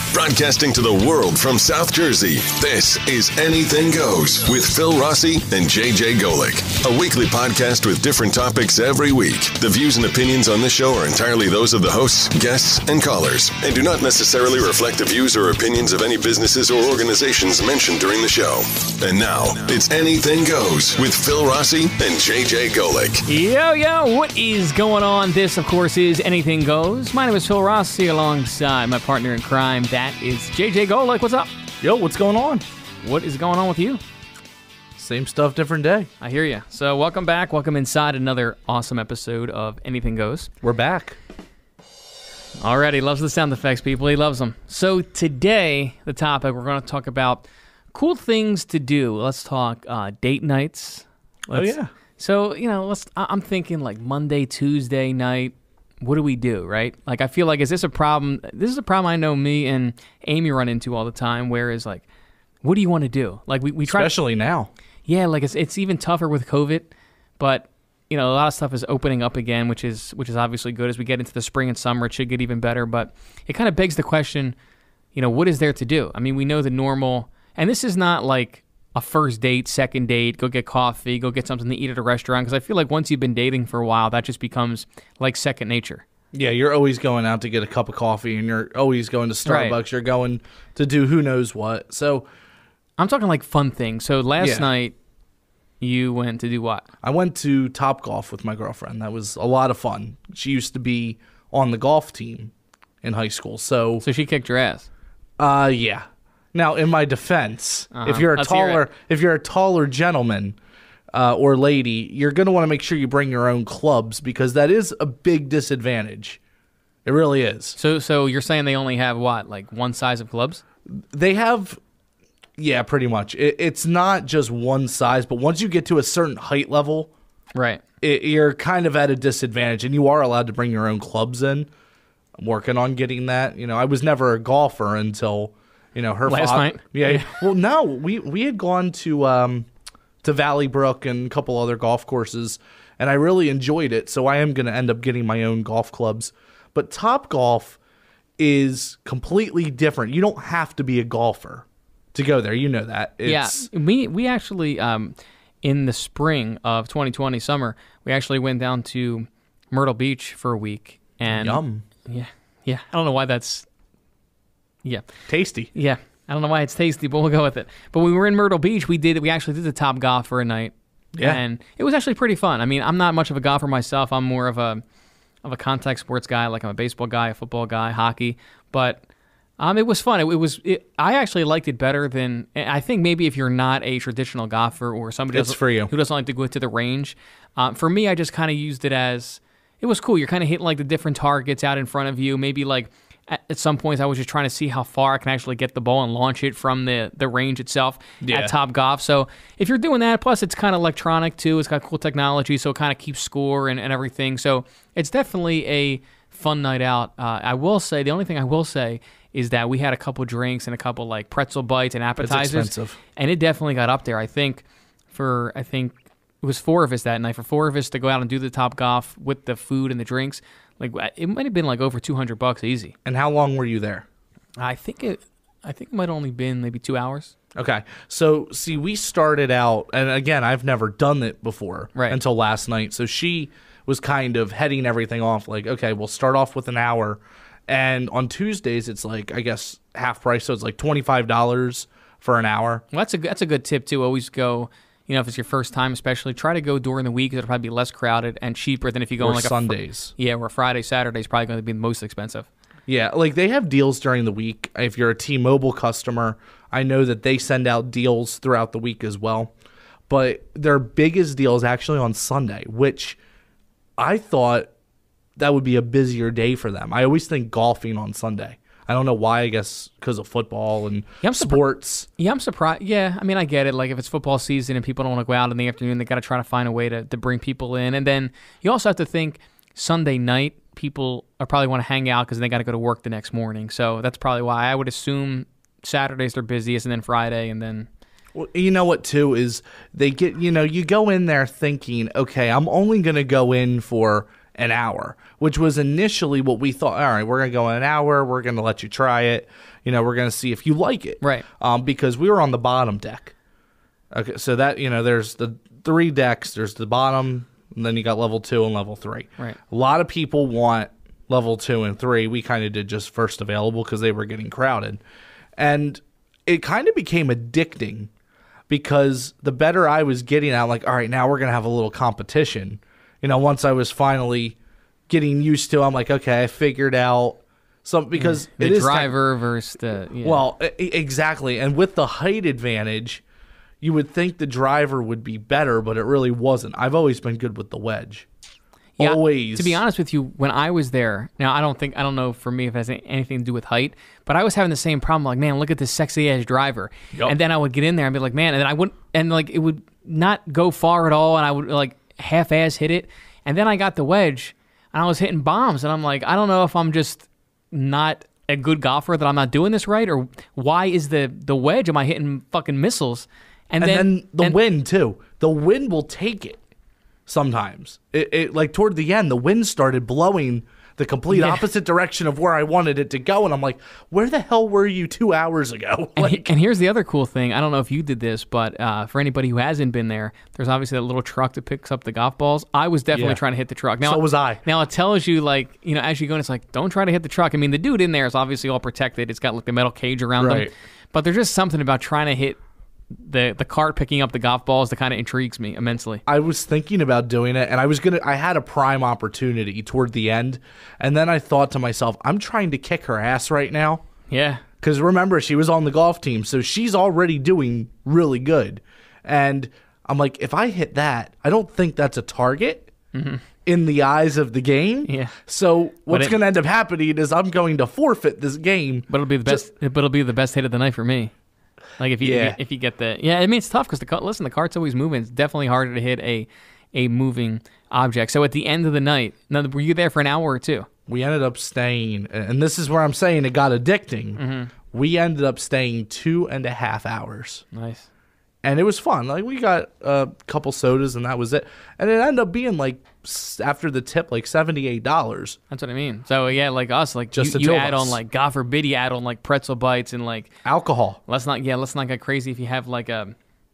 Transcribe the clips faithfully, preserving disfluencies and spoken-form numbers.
Broadcasting to the world from South Jersey, this is Anything Goes with Phil Rossi and J J Golick. A weekly podcast with different topics every week. The views and opinions on this show are entirely those of the hosts, guests, and callers, and do not necessarily reflect the views or opinions of any businesses or organizations mentioned during the show. And now, it's Anything Goes with Phil Rossi and J J Golick. Yo, yo, what is going on? This, of course, is Anything Goes. My name is Phil Rossi alongside my partner in crime. That is J J Golick. What's up? Yo, what's going on? What is going on with you? Same stuff, different day. I hear you. So welcome back. Welcome inside another awesome episode of Anything Goes. We're back. Already loves the sound effects, people. He loves them. So today, the topic, we're going to talk about cool things to do. Let's talk uh, date nights. Let's, oh, yeah. So, you know, let's. I'm thinking like Monday, Tuesday night. What do we do, right? Like, I feel like, is this a problem? This is a problem I know me and Amy run into all the time, where is like, what do you want to do? Like, we, we try. Especially now. Yeah, like it's it's even tougher with COVID, but, you know, a lot of stuff is opening up again, which is which is obviously good. As we get into the spring and summer, it should get even better, but it kind of begs the question, you know, what is there to do? I mean, we know the normal, and this is not like a first date, second date, go get coffee, go get something to eat at a restaurant, because I feel like once you've been dating for a while, that just becomes like second nature. Yeah, you're always going out to get a cup of coffee, and you're always going to Starbucks. Right. You're going to do who knows what. So I'm talking like fun things. So last yeah. night, you went to do what? I went to Topgolf with my girlfriend. That was a lot of fun. She used to be on the golf team in high school. So, so she kicked your ass? Uh, yeah. Now, in my defense, uh-huh. if you're a Let's taller, if you're a taller gentleman uh, or lady, you're going to want to make sure you bring your own clubs, because that is a big disadvantage. It really is. So, so you're saying they only have what, like one size of clubs? They have, yeah, pretty much. It, it's not just one size, but once you get to a certain height level, right, it, you're kind of at a disadvantage, and you are allowed to bring your own clubs in. I'm working on getting that. You know, I was never a golfer until. You know, her last father, night. Yeah, yeah. Well, no, we we had gone to um, to Valley Brook and a couple other golf courses, and I really enjoyed it. So I am going to end up getting my own golf clubs. But Topgolf is completely different. You don't have to be a golfer to go there. You know that. It's, yeah, we we actually um, in the spring of twenty twenty summer, we actually went down to Myrtle Beach for a week. And yum. Yeah, yeah. I don't know why that's. Yeah. Tasty. Yeah. I don't know why it's tasty, but we'll go with it. But when we were in Myrtle Beach, we did we actually did the Topgolf for a night. Yeah. And it was actually pretty fun. I mean, I'm not much of a golfer myself. I'm more of a of a contact sports guy. Like I'm a baseball guy, a football guy, hockey. But um, it was fun. It, it was. It, I actually liked it better than. I think maybe if you're not a traditional golfer or somebody it's for you. who doesn't like to go to the range. Um, for me, I just kind of used it as it was cool. You're kind of hitting like the different targets out in front of you. Maybe like. At some points, I was just trying to see how far I can actually get the ball and launch it from the, the range itself yeah. at Topgolf. So if you're doing that, plus it's kind of electronic too. It's got cool technology, so it kind of keeps score and, and everything. So it's definitely a fun night out. Uh, I will say, the only thing I will say is that we had a couple drinks and a couple like pretzel bites and appetizers. It's expensive. And it definitely got up there. I think for, I think it was four of us that night. For four of us to go out and do the Topgolf with the food and the drinks, like it might have been like over two hundred bucks easy. And how long were you there? I think it I think it might have only been maybe two hours. Okay. So, see, we started out, and again, I've never done it before right. until last night. So she was kind of heading everything off like, okay, we'll start off with an hour. And on Tuesdays, it's like, I guess, half price. So it's like twenty-five dollars for an hour. Well, that's a, that's a good tip, too. Always go... You know, if it's your first time especially, try to go during the week because it'll probably be less crowded and cheaper than if you go or on like Sundays. a... Yeah, where Friday, Saturday is probably going to be the most expensive. Yeah, like they have deals during the week. If you're a T-Mobile customer, I know that they send out deals throughout the week as well. But their biggest deal is actually on Sunday, which I thought that would be a busier day for them. I always think golfing on Sunday. I don't know why. I guess because of football and yeah, sports. Yeah, I'm surprised. Yeah, I mean, I get it. Like, if it's football season and people don't want to go out in the afternoon, they got to try to find a way to, to bring people in. And then you also have to think Sunday night, people are probably want to hang out because they got to go to work the next morning. So that's probably why I would assume Saturdays they're busiest, and then Friday, and then... Well, you know what, too, is they get, you know, you go in there thinking, okay, I'm only going to go in for an hour, which was initially what we thought. All right, we're going to go in an hour. We're going to let you try it. You know, we're going to see if you like it. Right. Um, because we were on the bottom deck. Okay, so that, you know, there's the three decks. There's the bottom, and then you got level two and level three. Right. A lot of people want level two and three. We kind of did just first available because they were getting crowded. And it kind of became addicting because the better I was getting at, like, all right, now we're going to have a little competition. You know, once I was finally getting used to it, I'm like, okay, I figured out some, because the it is driver tech- versus the, yeah. Well, e- exactly. And with the height advantage, you would think the driver would be better, but it really wasn't. I've always been good with the wedge. Yeah, always. To be honest with you, when I was there, now I don't think, I don't know for me if it has anything to do with height, but I was having the same problem. Like, man, look at this sexy ass driver. Yep. And then I would get in there and be like, man, and then I wouldn't, and like it would not go far at all, and I would like half ass hit it. And then I got the wedge, and I was hitting bombs, and I'm like, I don't know if I'm just not a good golfer, that I'm not doing this right, or why is the the wedge? Am I hitting fucking missiles? And, And then, then the and, wind, too. The wind will take it sometimes. It, it Like, toward the end, the wind started blowing the complete Yeah. opposite direction of where I wanted it to go. And I'm like, where the hell were you two hours ago? And, he- Like, and here's the other cool thing. I don't know if you did this, but uh, for anybody who hasn't been there, there's obviously that little truck that picks up the golf balls. I was definitely Yeah. trying to hit the truck. Now, So was I. Now it tells you, like, you know, as you go in, it's like, don't try to hit the truck. I mean, the dude in there is obviously all protected. It's got like the metal cage around Right. him. But there's just something about trying to hit the the cart picking up the golf balls that kind of intrigues me immensely. I was thinking about doing it, and I was gonna. I had a prime opportunity toward the end, and then I thought to myself, I'm trying to kick her ass right now. Yeah. Because remember, she was on the golf team, so she's already doing really good. And I'm like, if I hit that, I don't think that's a target in the eyes of the game. Yeah. So what's it- going to end up happening is I'm going to forfeit this game. But it'll be the best. But it'll be the best hit of the night for me. Like if you Yeah. if, you, if you get the yeah, I mean it's tough because the car- listen the cart's always moving. It's definitely harder to hit a a moving object. So at the end of the night, now were you there for an hour or two? We ended up staying, and this is where I'm saying it got addicting. We ended up staying two and a half hours. Nice. And it was fun. Like, we got a couple sodas, and that was it. And it ended up being, like, s- after the tip, like seventy-eight dollars. That's what I mean. So yeah, like us, like Just you, the you two of add us. on like God forbid you add on like pretzel bites and like Alcohol. let's not yeah let's not get crazy if you have like a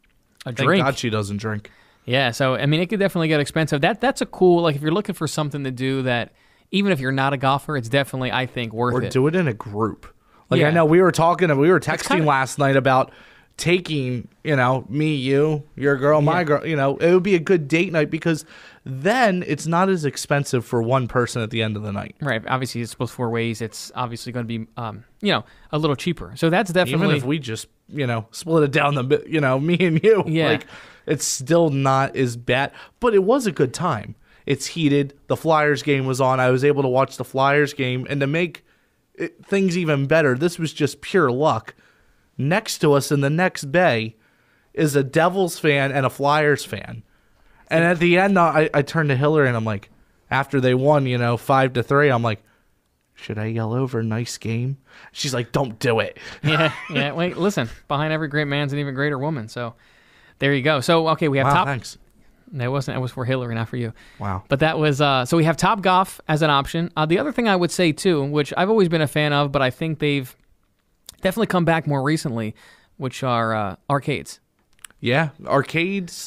a Thank drink. God she doesn't drink. Yeah, so I mean it could definitely get expensive. That that's a cool like if you're looking for something to do that even if you're not a golfer, it's definitely I think worth Or it. do it in a group. Like, Yeah. I know we were talking, we were texting kinda- last night about taking, you know, me, you, your girl, my Yeah. girl, you know, it would be a good date night because then it's not as expensive for one person at the end of the night. Right. Obviously, it's split four ways. It's obviously going to be, um, you know, a little cheaper. So that's definitely. Even if we just, you know, split it down the, mi- you know, me and you, Yeah. like, it's still not as bad, but it was a good time. It's heated. The Flyers game was on. I was able to watch the Flyers game, and to make it, things even better, this was just pure luck. Next to us in the next bay is a Devils fan and a Flyers fan. And at the end, I, I turned to Hillary and I'm like, after they won, you know, five to three, I'm like, should I yell over nice game? She's like, don't do it. yeah. Yeah. Wait, listen. Behind every great man's an even greater woman. So there you go. So, okay, we have Wow, top. thanks. That wasn't, that was for Hillary, not for you. Wow. But that was, uh, so we have Top Golf as an option. Uh, the other thing I would say, too, which I've always been a fan of, but I think they've definitely come back more recently, which are uh, arcades. Yeah, arcades.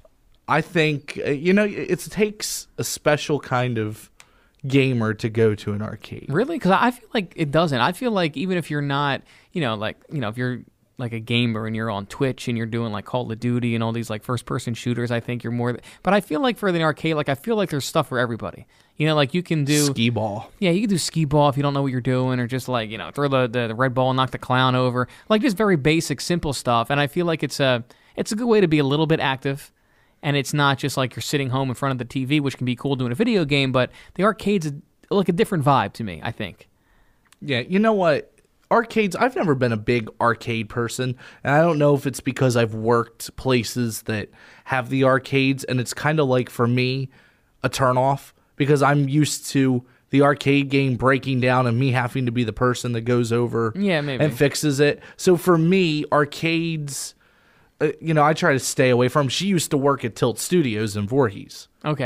I think uh, you know it takes a special kind of gamer to go to an arcade. Really? Because I feel like it doesn't. I feel like even if you're not, you know, like, you know, if you're like a gamer and you're on Twitch and you're doing like Call of Duty and all these like first person shooters, I think you're more. But I feel like for the arcade, like I feel like there's stuff for everybody. You know, like you can do. Skee ball. Yeah, you can do skee ball if you don't know what you're doing, or just like, you know, throw the, the, the red ball and knock the clown over. Like just very basic, simple stuff. And I feel like it's a it's a good way to be a little bit active. And it's not just like you're sitting home in front of the T V, which can be cool doing a video game, but the arcade's like a different vibe to me, I think. Yeah, you know what? Arcades, I've never been a big arcade person, and I don't know if it's because I've worked places that have the arcades, and it's kind of like, for me, a turnoff, because I'm used to the arcade game breaking down and me having to be the person that goes over Yeah, maybe. and fixes it. So for me, arcades, uh, you know, I try to stay away from. She used to work at Tilt Studios in Voorhees. Okay.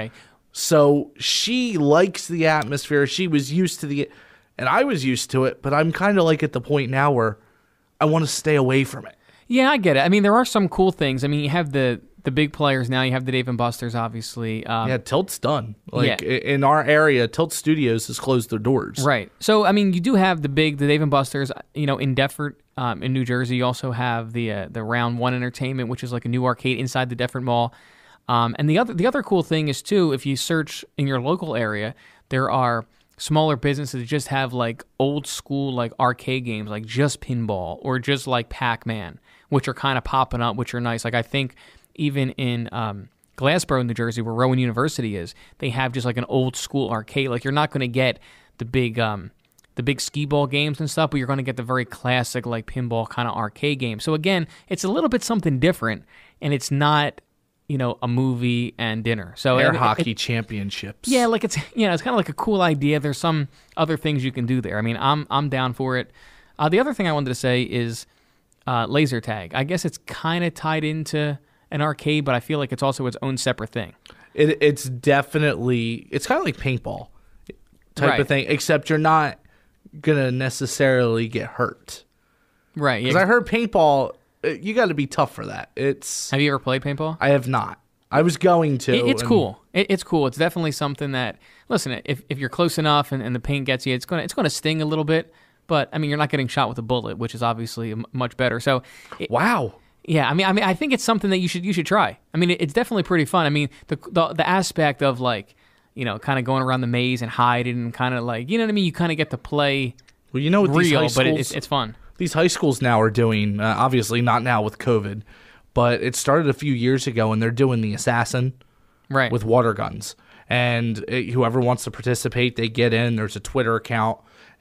So she likes the atmosphere. She was used to the, and I was used to it, but I'm kind of like at the point now where I want to stay away from it. Yeah, I get it. I mean, there are some cool things. I mean, you have the the big players now. You have the Dave and Buster's, obviously. Um, Yeah, Tilt's done. Like Yeah. i- in our area, Tilt Studios has closed their doors. Right. So, I mean, you do have the big, the Dave and Buster's, you know, in Deptford, um, in New Jersey. You also have the uh, the Round One Entertainment, which is like a new arcade inside the Deptford Mall. Um, and the other the other cool thing is, too, if you search in your local area, there are smaller businesses that just have like old school like arcade games, like just pinball or just like Pac-Man, which are kind of popping up, which are nice. Like I think even in um, Glassboro, New Jersey, where Rowan University is, they have just like an old school arcade. Like you're not going to get the big um, the big skee ball games and stuff, but you're going to get the very classic like pinball kind of arcade game. So again, it's a little bit something different, and it's not, you know, a movie and dinner. So Air it- it- hockey championships. yeah, like it's you know, it's kind of like a cool idea. There's some other things you can do there. I mean, I'm I'm down for it. Uh, the other thing I wanted to say is uh, laser tag. I guess it's kind of tied into an arcade, but I feel like it's also its own separate thing. It, it's definitely, it's kind of like paintball type Right. of thing, except you're not going to necessarily get hurt. Right. Because Yeah. I heard paintball, uh, you got to be tough for that. It's, Have you ever played paintball? I have not. I was going to. It, it's and- cool. It, it's cool. It's definitely something that, listen, if, if you're close enough and, and the paint gets you, it's gonna it's gonna sting a little bit. But I mean, you're not getting shot with a bullet, which is obviously m- much better. So, it, Wow. yeah, I mean, I mean, I think it's something that you should you should try. I mean, it, it's definitely pretty fun. I mean, the the, the aspect of like, you know, kind of going around the maze and hiding and kind of like, you know what I mean. You kind of get to play Well, you know what these high real, schools, but it, it's it's fun. these high schools now are doing, uh, obviously not now with COVID, but it started a few years ago, and they're doing the assassin Right. with water guns. And it, whoever wants to participate, they get in. There's a Twitter account,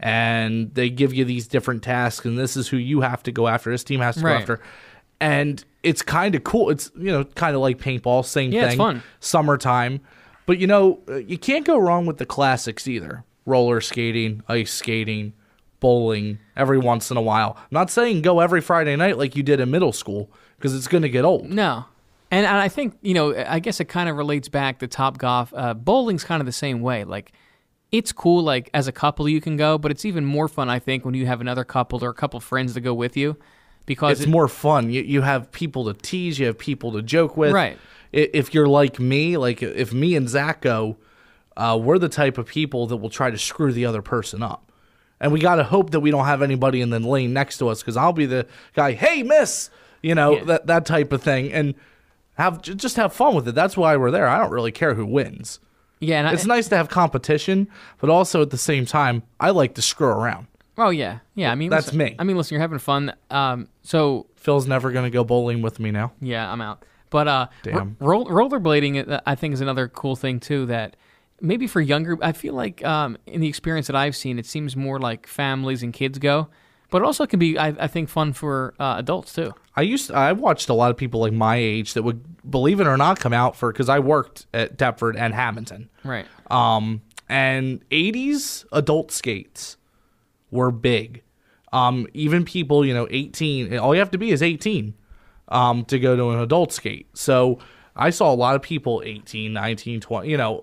and they give you these different tasks, and this is who you have to go after. This team has to Right. go after. And it's kind of cool. It's, you know, kind of like paintball, same Yeah, thing. it's fun. Summertime. But, you know, uh, you can't go wrong with the classics either. Roller skating, ice skating, bowling, every once in a while. I'm not saying go every Friday night like you did in middle school, because it's going to get old. No. And, and I think, you know, I guess it kind of relates back to Top Golf. Uh, bowling's kind of the same way. Like, it's cool, like, as a couple you can go, but it's even more fun, I think, when you have another couple or a couple friends to go with you. Because It's it- more fun. You, you have people to tease, you have people to joke with. Right. I- If you're like me, like if me and Zach go, uh, we're the type of people that will try to screw the other person up. And we got to hope that we don't have anybody in the lane next to us, because I'll be the guy, hey, miss, you know, Yeah. that, that type of thing. And have j- just have fun with it. That's why we're there. I don't really care who wins. yeah, and I, It's nice to have competition, but also at the same time, I like to screw around. oh, yeah. Yeah, I mean, That's listen, me. I mean, listen, you're having fun. Um, so, Phil's never going to go bowling with me now. yeah, I'm out. But uh, Damn. ro- rollerblading, uh, I think, is another cool thing, too, that maybe for younger, I feel like um, in the experience that I've seen, it seems more like families and kids go. But it also can be, I, I think, fun for uh, adults, too. I used I watched a lot of people like my age that would, believe it or not, come out for, because I worked at Deptford and Hamilton. Right. Um, and eighties adult skates were big. Um, even people, you know, eighteen, all you have to be is eighteen um, to go to an adult skate. So I saw a lot of people eighteen, nineteen, twenty, you know,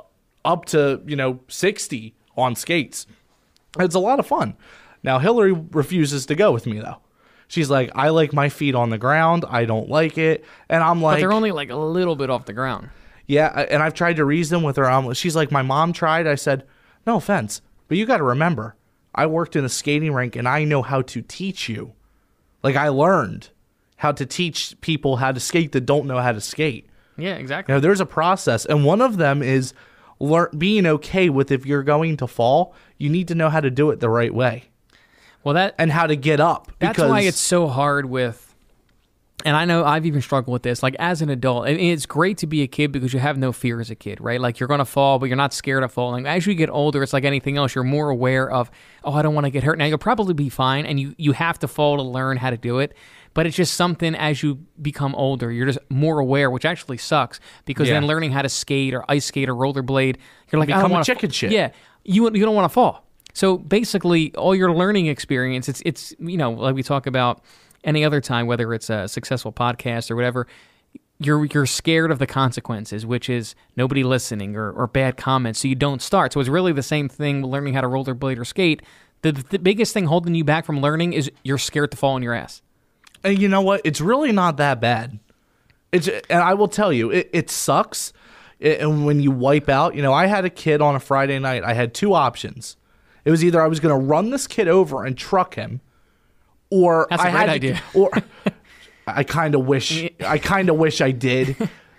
up to, you know, sixty on skates. It's a lot of fun. Now, Hillary refuses to go with me, though. She's like, I like my feet on the ground. I don't like it. And I'm But like, they're only like a little bit off the ground. yeah. I- And I've tried to reason with her. Um, she's like, my mom tried. I said, no offense, but you got to remember, I worked in a skating rink and I know how to teach you. Like, I learned how to teach people how to skate that don't know how to skate. Yeah, exactly. You know, there's a process. And one of them is learn, being okay with, if you're going to fall, you need to know how to do it the right way. Well, that And how to get up. That's because why it's so hard with, and I know I've even struggled with this, like as an adult. And it's great to be a kid because you have no fear as a kid, right? Like you're going to fall, but you're not scared of falling. As you get older, it's like anything else. You're more aware of, oh, I don't want to get hurt. Now, you'll probably be fine, and you, you have to fall to learn how to do it. But it's just something as you become older, you're just more aware, which actually sucks because Yeah. then learning how to skate or ice skate or rollerblade, you're like, I Become don't a want to chicken shit. Yeah, you you don't want to fall. So basically, all your learning experience, it's it's you know, like we talk about any other time, whether it's a successful podcast or whatever, you're you're scared of the consequences, which is nobody listening or, or bad comments, so you don't start. So it's really the same thing with learning how to rollerblade or skate. The, the biggest thing holding you back from learning is you're scared to fall on your ass. And you know what? It's really not that bad. It's and I will tell you, it, it sucks. It, and when you wipe out, you know, I had a kid on a Friday night. I had two options. It was either I was going to run this kid over and truck him, or That's a I great had idea. To, or I kind of wish I kind of wish I did.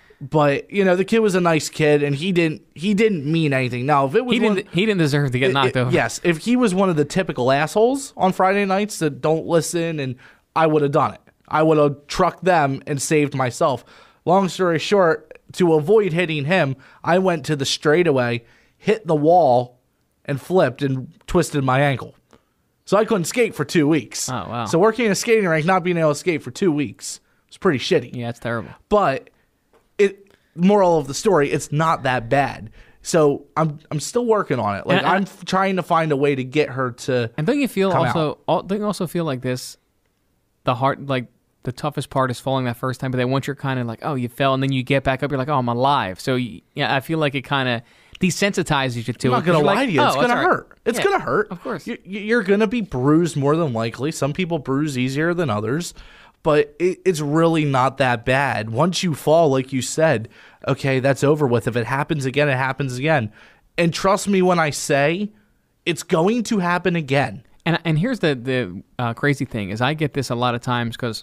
But you know, the kid was a nice kid, and he didn't he didn't mean anything. Now, if it was He didn't. one, He didn't deserve to get knocked it, over. Yes, if he was one of the typical assholes on Friday nights that don't listen, and I would have done it. I would have trucked them and saved myself. Long story short, to avoid hitting him, I went to the straightaway, hit the wall, and flipped and twisted my ankle. So I couldn't skate for two weeks. Oh, wow. So working in a skating rink, not being able to skate for two weeks was pretty shitty. Yeah, it's terrible. But it moral of the story, it's not that bad. So I'm I'm still working on it. Like And- I'm and- f- trying to find a way to get her to. And don't you feel come also? out. al- Don't you also feel like this? The hard, like the toughest part is falling that first time. But then once you're kind of like, oh, you fell, and then you get back up, you're like, oh, I'm alive. So you, yeah, I feel like it kind of desensitizes you to I'm it. not gonna 'cause you're lie like, to you. It's oh, gonna all right. hurt. It's Yeah, gonna hurt. Of course. You, you're gonna be bruised more than likely. Some people bruise easier than others, but it, it's really not that bad. Once you fall, like you said, okay, that's over with. If it happens again, it happens again. And trust me when I say, it's going to happen again. And and here's the the uh, crazy thing is I get this a lot of times because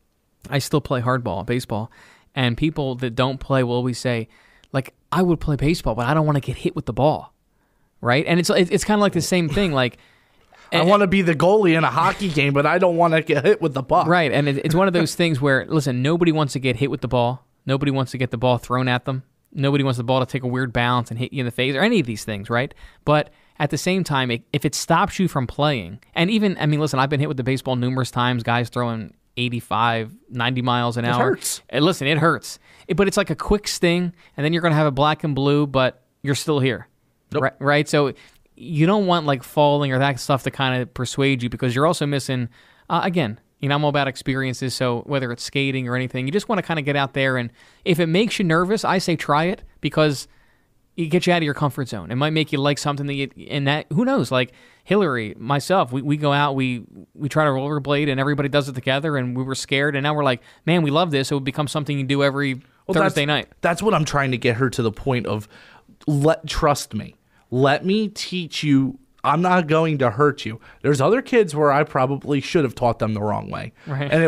I still play hardball, baseball, and people that don't play will always say, like, I would play baseball, but I don't want to get hit with the ball, right? And it's it's, it's kind of like the same thing, like. I want to be the goalie in a hockey game, but I don't want to get hit with the puck. Right, and it, it's one of those things where, listen, nobody wants to get hit with the ball. Nobody wants to get the ball thrown at them. Nobody wants the ball to take a weird bounce and hit you in the face or any of these things, right? But at the same time, it, if it stops you from playing, and even, I mean, listen, I've been hit with the baseball numerous times, guys throwing eighty-five, ninety miles an It hour. hurts. And listen, it hurts. It, but it's like a quick sting, and then you're going to have a black and blue, but you're still here, Nope. right? Right? So you don't want like falling or that stuff to kind of persuade you because you're also missing, uh, again, you know, I'm all about experiences. So whether it's skating or anything, you just want to kind of get out there. And if it makes you nervous, I say try it because it gets you out of your comfort zone. It might make you like something that you, and that, who knows, like Hillary, myself, we, we go out, we, we try to rollerblade and everybody does it together and we were scared. And now we're like, man, we love this. It would become something you do every Well, Thursday that's, night. That's what I'm trying to get her to the point of, let trust me. Let me teach you. I'm not going to hurt you. There's other kids where I probably should have taught them the wrong way. Right. And it,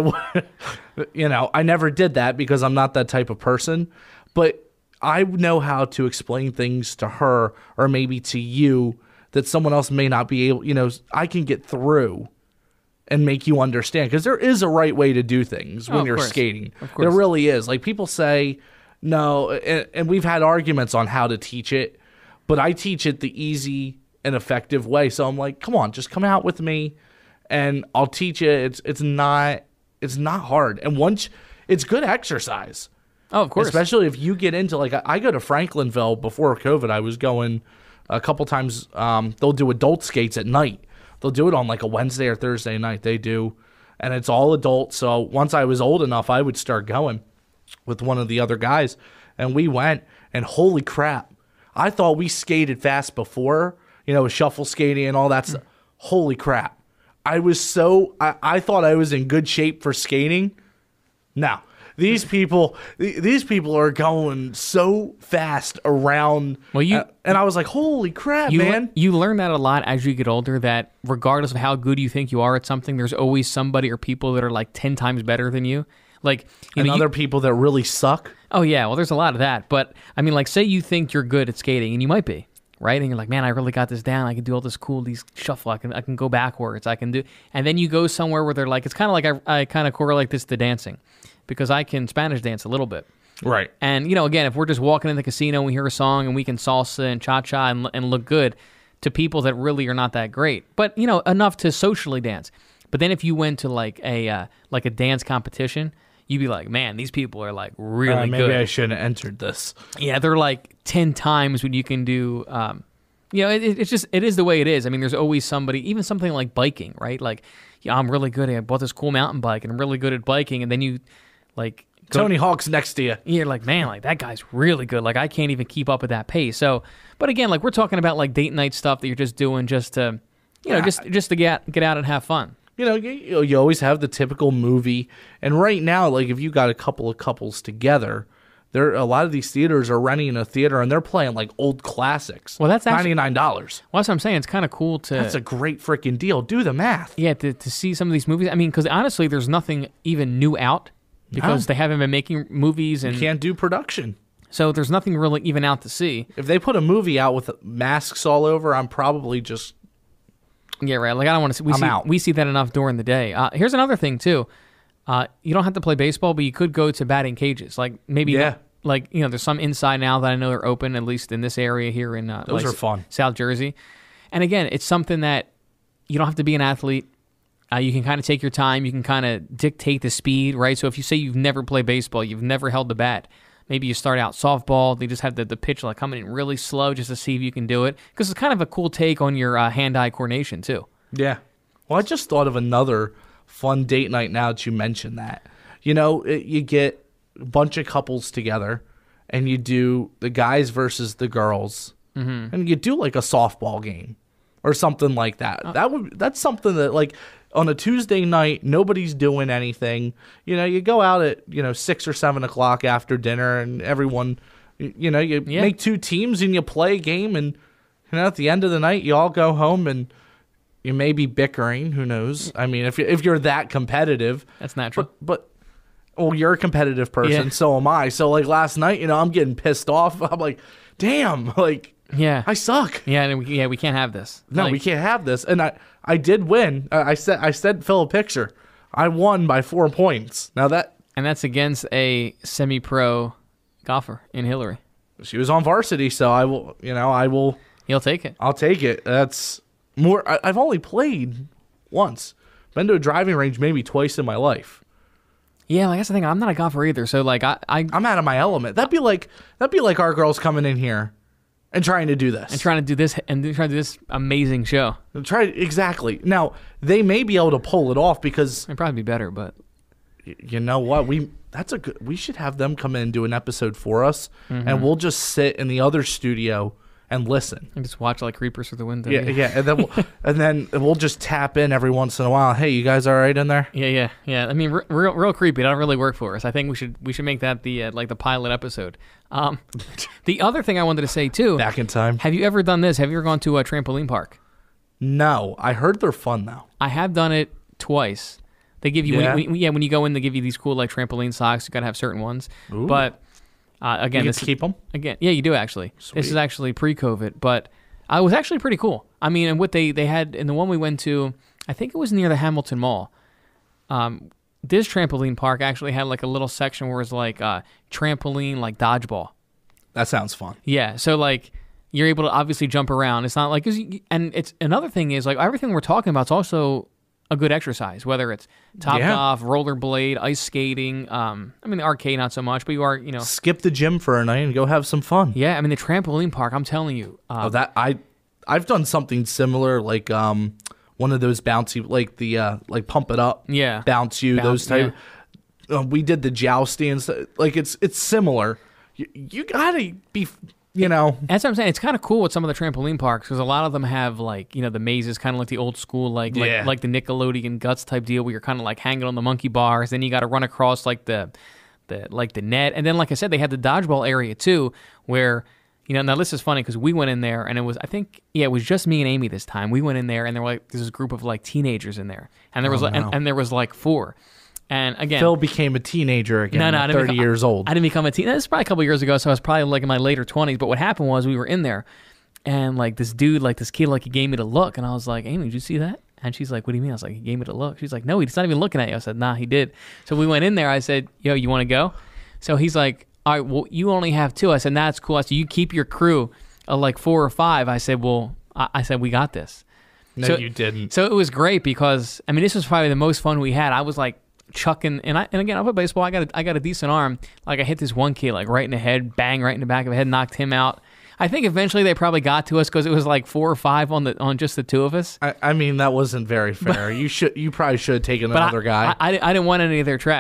wa- you know, I never did that because I'm not that type of person. But I know how to explain things to her or maybe to you that someone else may not be able. You know, I can get through and make you understand because there is a right way to do things when of you're course. skating. Of There course. really is. Like people say, no, and, and we've had arguments on how to teach it, but I teach it the easy and effective way. So I'm like, come on, just come out with me and I'll teach you. It's it's not it's not hard. And once it's good exercise. Oh, of course. Especially if you get into like I, I go to Franklinville before COVID. I was going a couple times. Um, they'll do adult skates at night. They'll do it on like a Wednesday or Thursday night. They do, and it's all adult. So once I was old enough, I would start going with one of the other guys, and we went. And holy crap, I thought we skated fast before, you know, shuffle skating and all that stuff. Holy crap, I was so I, I thought I was in good shape for skating. No. These people, th- these people are going so fast around. Well, you- uh, and I was like, "Holy crap, You, man!" you learn that a lot as you get older, that regardless of how good you think you are at something, there's always somebody or people that are like ten times better than you. Like, you And know, other you, people that really suck. oh yeah, well, there's a lot of that. But I mean, like, say you think you're good at skating, and you might be, right? And you're like, man, I really got this down. I can do all this cool, these shuffle. I can, I can go backwards. I can do. And then you go somewhere where they're like, it's kind of like I, I kind of correlate this to dancing, because I can Spanish dance a little bit. Right. And, you know, again, if we're just walking in the casino and we hear a song and we can salsa and cha-cha and, and look good to people that really are not that great, but, you know, enough to socially dance. But then if you went to like a uh, like a dance competition, you'd be like, man, these people are like really Uh, maybe good. I shouldn't have entered this. Yeah, they're like ten times what you can do. Um, you know, it, it's just, it is the way it is. I mean, there's always somebody, even something like biking, right? Like, yeah, I'm really good at, I bought this cool mountain bike and I'm really good at biking. And then you like Tony Hawk's next to you. You're like, man, like that guy's really good. Like I can't even keep up with that pace. So, but again, like we're talking about like date night stuff that you're just doing just to, you know, Yeah. just just to get get out and have fun. You know, you, you always have the typical movie. And right now, like if you got a couple of couples together, there a lot of these theaters are renting a theater and they're playing like old classics. Well, that's actually- ninety-nine dollars. Well, that's what I'm saying. It's kind of cool to That's a great freaking deal. Do the math. yeah to, to see some of these movies. I mean, because honestly, there's nothing even new out because No. they haven't been making movies, and Can't do production. so there's nothing really even out to see. If they put a movie out with masks all over, I'm probably just Yeah, right. Like I don't want to see. We I'm see out. we see that enough during the day. Uh, here's another thing too. Uh, you don't have to play baseball, but you could go to batting cages. Like maybe, Yeah. like you know, there's some inside now that I know are open, at least in this area here in uh, Those like are fun. South Jersey. And again, it's something that you don't have to be an athlete. Uh, you can kind of take your time. You can kind of dictate the speed, right? So if you say you've never played baseball, you've never held the bat, maybe you start out softball. They just have the, the pitch like coming in really slow just to see if you can do it. Because it's kind of a cool take on your uh, hand-eye coordination too. Yeah. Well, I just thought of another fun date night now that you mentioned that. You know, it, you get a bunch of couples together and you do the guys versus the girls. Mm-hmm. And you do like a softball game or something like that. That would that's something that like on a Tuesday night, nobody's doing anything. You know, you go out at, you know, six or seven o'clock after dinner and everyone, you, you know, you Yeah. make two teams and you play a game and, you know, at the end of the night, you all go home and you may be bickering. Who knows? I mean, if you if you're that competitive, That's natural. but, but well, you're a competitive person, Yeah. so am I. So like last night, you know, I'm getting pissed off. I'm like, damn, like Yeah. I suck. Yeah, and we, yeah, we can't have this. No, Like, we can't have this. And I I did win. I, I said I sent Phil a picture. I won by four points. Now that And that's against a semi-pro golfer in Hillary. she was on varsity, so I will, you know, I will. You'll take it. I'll take it. That's more. I, I've only played once. Been to a driving range maybe twice in my life. Yeah, like that's the thing. I'm not a golfer either, so like I, I I'm out of my element. That'd be like that'd be like our girls coming in here and trying to do this. and trying to do this and trying to do this amazing show. Try exactly. Now they may be able to pull it off because It'd probably be better, but y- you know what we. That's a good. We should have them come in and do an episode for us, Mm-hmm. and we'll just sit in the other studio and listen. I just watch like creepers through the window. Yeah, yeah, and then we'll, and then we'll just tap in every once in a while. Hey, you guys all right in there? Yeah, yeah, yeah. I mean, r- real, real creepy. It don't really work for us. I think we should, we should make that the uh, like the pilot episode. Um, the other thing I wanted to say too. Back in time. Have you ever done this? Have you ever gone to a trampoline park? No, I heard they're fun though. I have done it twice. They give you, Yeah? when, when, yeah, when you go in, they give you these cool like trampoline socks. You gotta have certain ones. Ooh. But uh, You again, get this to is, keep them. again, yeah, you do actually. This is Sweet. actually pre-COVID, but uh, it was actually pretty cool. I mean, and what they they had in the one we went to, I think it was near the Hamilton Mall. Um, this trampoline park actually had like a little section where it was like uh, trampoline, like dodgeball. That sounds fun. Yeah, so like you're able to obviously jump around. It's not like 'cause you, and it's another thing is like everything we're talking about is also a good exercise. Whether it's top Yeah. golf, rollerblade, ice skating. Um, I mean the arcade not so much, but you are you know Skip the gym for a night and go have some fun. yeah. I mean the trampoline park. I'm telling you, uh, Oh, that I I've done something similar, like um one of those bouncy, like the uh like pump it up, Yeah. bounce you, Bounce, those type. Uh, we did the jousting and stuff. Like it's it's similar. You, you gotta be, you know. That's what I'm saying. It's kind of cool with some of the trampoline parks because a lot of them have like you know the mazes, kind of like the old school, like Yeah. like, like the Nickelodeon Guts type deal, where you're kind of like hanging on the monkey bars. Then you got to run across like the the like the net, and then like I said, they had the dodgeball area too, where you know now this is funny because we went in there and it was I think yeah it was just me and Amy this time. We went in there and there were like there's this group of like teenagers in there, and there was Oh, like, no. and, and there was like four, and again. Phil became a teenager again. No, no, I at didn't thirty become- years old. I didn't become a teen. This is probably a couple years ago, so I was probably like in my later twenties. But what happened was we were in there, and like this dude, like this kid, like he gave me the look, and I was like, "Amy, did you see that?" And she's like, "What do you mean?" I was like, "He gave me the look." She's like, "No, he's not even looking at you." I said, "Nah, he did." So we went in there. I said, "Yo, you want to go?" So he's like, "All right, well, you only have two." I said, "Nah, that's cool." I said, "You keep your crew of like four or five." I said, "Well," I, I said, "We got this." no, so- you didn't. So it was great because I mean this was probably the most fun we had. I was like chucking and I and again I play baseball. I got a, I got a decent arm. Like I hit this one kid like right in the head, bang right in the back of the head, knocked him out. I think eventually they probably got to us because it was like four or five on the on just the two of us. I, I mean, that wasn't very fair. you should, you probably should have taken But another I, guy. I, I, I didn't want any of their trash.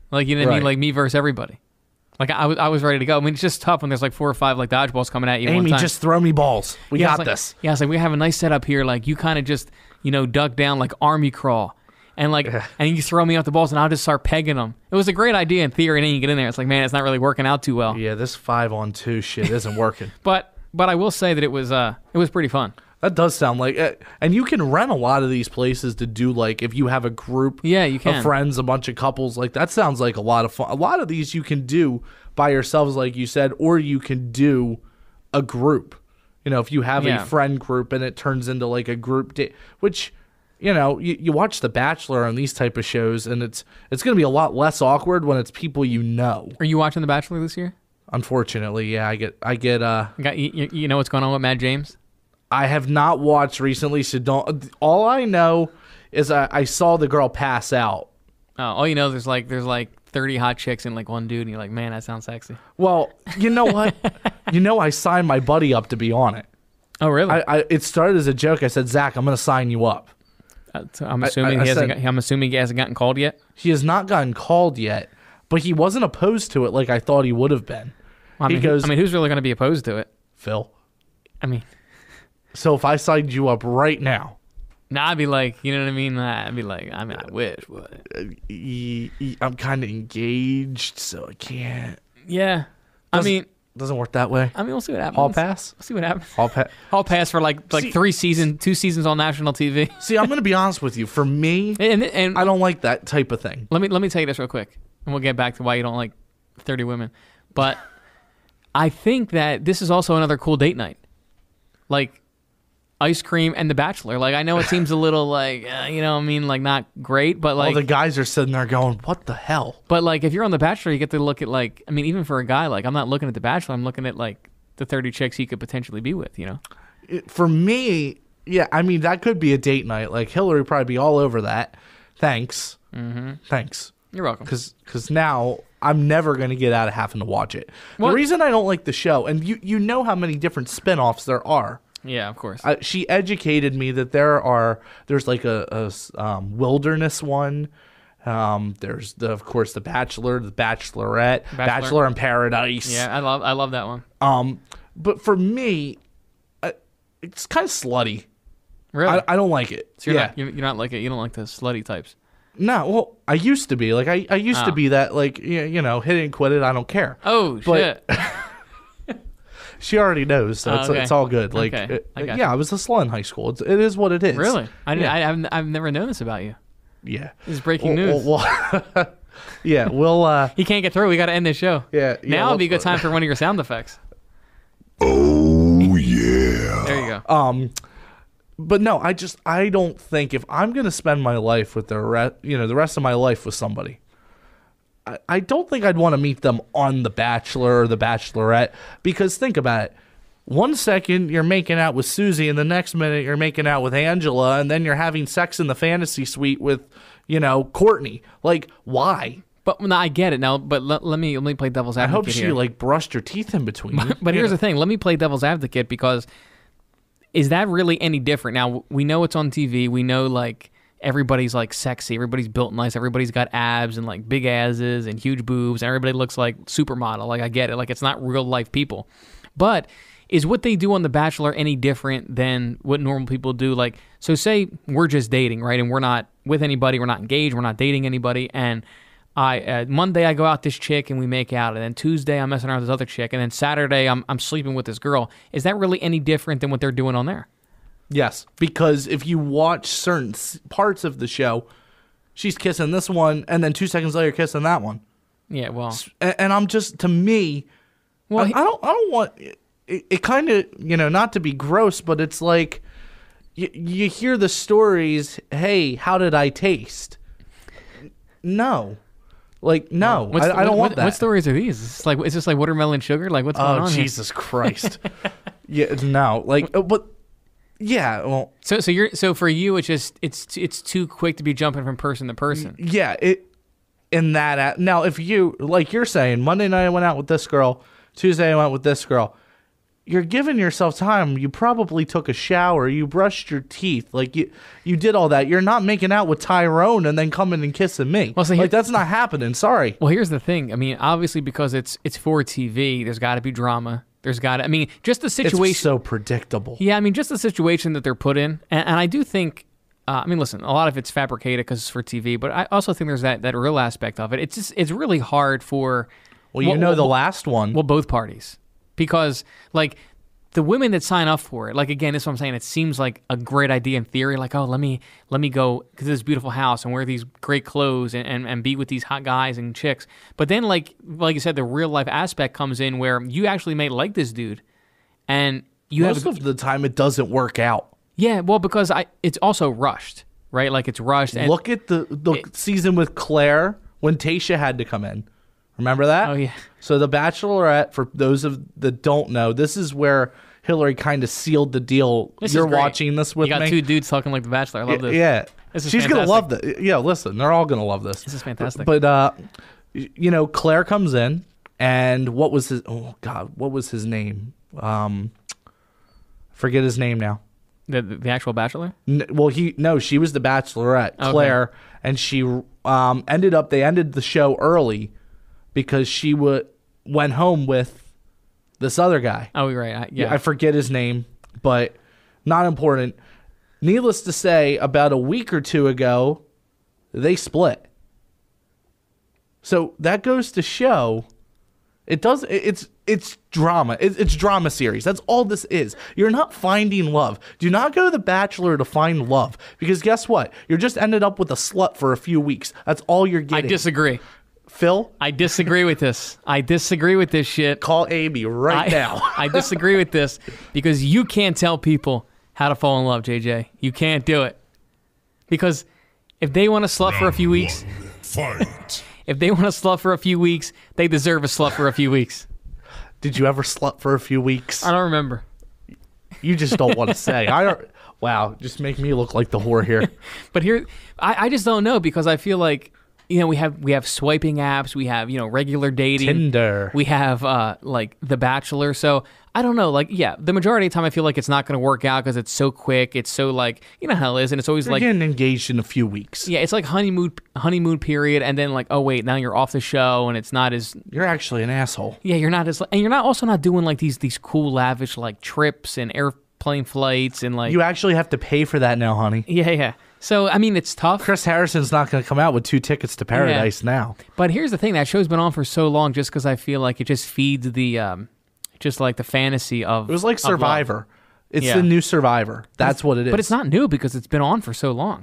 Like, you know what I mean? Right. Like me versus everybody. Like I was, I was ready to go. I mean, it's just tough when there's like four or five like dodgeballs coming at you. Amy, one time. just throw me balls. We yeah, got it's like, this. Yeah, it's like we have a nice setup here. Like you kind of just, you know, duck down like army crawl, and like, and you throw me off the balls, and I'll just start pegging them. It was a great idea in theory, and then you get in there, it's like, man, it's not really working out too well. Yeah, this five on two shit isn't working. But but I will say that it was uh it was pretty fun. That does sound like it. And you can rent a lot of these places to do, like, if you have a group Yeah, you can. of friends, a bunch of couples, like, that sounds like a lot of fun. A lot of these you can do by yourselves, like you said, or you can do a group. You know, if you have Yeah. a friend group and it turns into, like, a group date, which, you know, you, you watch The Bachelor on these type of shows, and it's it's going to be a lot less awkward when it's people you know. Are you watching The Bachelor this year? Unfortunately, yeah, I get, I get, uh, You got you, you know what's going on with Matt James? I have not watched recently, so don't. All I know is I, I saw the girl pass out. Oh, all you know there's like there's like thirty hot chicks and like one dude, and you're like, man, that sounds sexy. Well, you know what? you know, I signed my buddy up to be on it. Oh, really? I, I it started as a joke. I said, Zach, I'm going to sign you up. Uh, so I'm assuming I- I he hasn't. said- got, I'm assuming he hasn't gotten called yet. He has not gotten called yet, but he wasn't opposed to it like I thought he would have been. I he mean, goes, I mean, who's really going to be opposed to it? Phil. I mean, So if I signed you up right now, nah, I'd be like, you know what I mean? I'd be like, I mean, I wish, but e- e- I'm kind of engaged, so I can't. yeah. I Doesn't- mean, Doesn't work that way. I mean, we'll see what happens. Hall pass. We'll see what happens. Hall pass. Hall pass for like like See- three seasons, two seasons on national T V. See, I'm going to be honest with you. For me, And and I don't like that type of thing. let me let me tell you this real quick, and we'll get back to why you don't like thirty women. But I think that this is also another cool date night, like ice cream and The Bachelor. Like I know it seems a little like uh, you know, what I mean, like not great, but All like the guys are sitting there going, "What the hell?" but like if you're on The Bachelor, you get to look at like I mean, even for a guy, like I'm not looking at The Bachelor, I'm looking at like the thirty chicks he could potentially be with. You know. It- for me, yeah, I mean that could be a date night. Like Hillary would probably be all over that. Thanks, mm-hmm. thanks, You're welcome. because because now I'm never gonna get out of having to watch it. Well- the reason I don't like the show, and you you know how many different spinoffs there are. Yeah, of course. Uh, she educated me that there are there's like a, a s- um, wilderness one. Um, there's the of course the Bachelor, the Bachelorette, Bachelor. Bachelor in Paradise. yeah, I love I love that one. Um, but for me, uh, it's kind of slutty. Really? I, I don't like it. so you're yeah. not you're, you're not like it. You don't like the slutty types. No, well, I used to be like I, I used to Oh. be that like you you know hit it and quit it. I don't care. Oh But- shit. She already knows, so Oh, it's, okay. it's all good. Like, Okay, it- I got yeah, you. I was a slut in high school. It's, it is what it is. Really? I, didn't, Yeah. I I've, I've never known this about you. Yeah. This is breaking Well, news. well, well, yeah, we'll. Uh, He can't get through. We got to end this show. Yeah, yeah, Now would be a good let's- time for one of your sound effects. Oh, yeah. There you go. um, but no, I just I don't think if I'm gonna spend my life with the re- you know the rest of my life with somebody, I, I don't think I'd want to meet them on The Bachelor or The Bachelorette, because think about it. One second you're making out with Susie, and the next minute you're making out with Angela, and then you're having sex in the fantasy suite with, you know, Courtney. Like, why? But no, I get it now. But let, let me let me play devil's I advocate hope she here. like brushed her teeth in between. you. But You here's know? the thing. Let me play devil's advocate, because is that really any different? Now, we know it's on T V. We know, like, everybody's, like, sexy. Everybody's built nice. Everybody's got abs and, like, big asses and huge boobs. And everybody looks like supermodel. Like, I get it. Like, it's not real-life people. But is what they do on The Bachelor any different than what normal people do? Like, so say we're just dating, right? And we're not with anybody. We're not engaged. We're not dating anybody. And I uh, Monday I go out with this chick and we make out, and then Tuesday I'm messing around with this other chick, and then Saturday I'm I'm sleeping with this girl. Is that really any different than what they're doing on there? Yes, because if you watch certain s- parts of the show, she's kissing this one, and then two seconds later kissing that one, Yeah, well, and, and I'm just to me, well, I, he- I don't I don't want it. It kind of, you know, not to be gross, but it's like you, you hear the stories. Hey, how did I taste? No, like no, what's I, the- I don't what, want that. What stories are these? Is this like is this like watermelon sugar? Like what's going Oh on here? Jesus Christ! Yeah, no, like, uh, but yeah, well, So so you're so for you it's just it's it's too quick to be jumping from person to person. yeah, it in that at, now if you like you're saying Monday night I went out with this girl, Tuesday I went with this girl, you're giving yourself time. You probably took a shower. You brushed your teeth. Like you, you did all that. You're not making out with Tyrone and then coming and kissing me. Well, so like here- that's not happening. Sorry. Well, here's the thing. I mean, obviously because it's it's for T V, there's got to be drama. There's got to. I mean, just the It's situation. so predictable. Yeah, I mean, just the situation that they're put in, and, and I do think. Uh, I mean, listen, a lot of it's fabricated because it's for T V, but I also think there's that, that real aspect of it. It's just it's really hard for. Well, you well, know the well, last one. Well, both parties, because like the women that sign up for it, like again, this is what I'm saying. It seems like a great idea in theory. Like, oh, let me let me go to this beautiful house and wear these great clothes and, and, and be with these hot guys and chicks. But then, like like you said, the real life aspect comes in where you actually may like this dude, and you Most have of the time, it doesn't work out. yeah, well, because I it's also rushed, right? Like it's rushed. And, Look at the the it- season with Claire when Tayshia had to come in. Remember that? Oh, yeah. So the Bachelorette, for those of that don't know, this is where Hillary kind of sealed the deal. This is You're great. watching this with you got me. two dudes talking like The Bachelor. I love this. Yeah. This is She's gonna fantastic. love this. Yeah, listen, they're all gonna love this. This is fantastic. But uh, y- you know, Claire comes in, and what was his? Oh God, what was his name? Um, forget his name now. The, the the actual Bachelor. N- well, he no, she was the Bachelorette, Okay. Claire, and she um ended up. They ended the show early because she would went home with this other guy. Oh, you're right. I, yeah. I forget his name, but not important. Needless to say, about a week or two ago, they split. So that goes to show it does it- it's it's drama. It, it's drama series. That's all this is. You're not finding love. Do not go to The Bachelor to find love, because guess what? You're just ended up with a slut for a few weeks. That's all you're I getting. disagree. Phil, I disagree with this. I disagree with this shit. call Amy right I, now. I disagree with this because you can't tell people how to fall in love, J J. You can't do it. Because if they want to slut for a few weeks, Fight. if they want to slut for a few weeks, they deserve a slut for a few weeks. Did you ever slut for a few weeks? I don't remember. You just don't want to say. I don't. Wow, just make me look like the whore here. But here, I, I just don't know because I feel like, you know, we have we have swiping apps, we have, you know, regular dating. Tinder. We have uh, like The Bachelor. So I don't know. Like, yeah, the majority of the time I feel like it's not going to work out because it's so quick. It's so like, you know how it is. And it's always You're like, getting engaged in a few weeks. yeah, it's like honeymoon honeymoon period. And then like, oh, wait, now you're off the show and it's not as, You're actually an asshole. yeah, you're not as, and you're not also not doing like these these cool, lavish like trips and airplane flights and like, You actually have to pay for that now, honey. yeah, yeah. So, I mean, it's tough. Chris Harrison's not going to come out with two tickets to paradise now. But here's the thing: that show's been on for so long, just because I feel like it just feeds the, um, just like the fantasy of. It was like of love. Survivor. It's Yeah. the new Survivor. That's what it is. But it's not new because it's been on for so long.